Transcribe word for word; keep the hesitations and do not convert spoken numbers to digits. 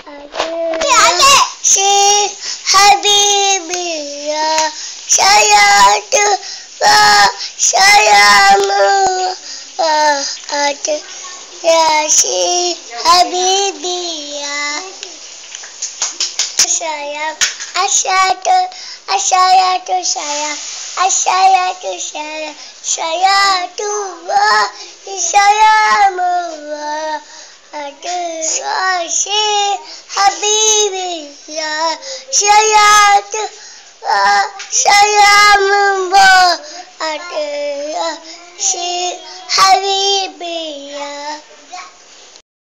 Adik si Habibi ya saya tu sayamu adik ya si Habibi ya sayang asyadu asyadu sayang asyadu sayang sayadu sayamu adik si Habibi ya saya tu saya membawa adik si Habibi ya.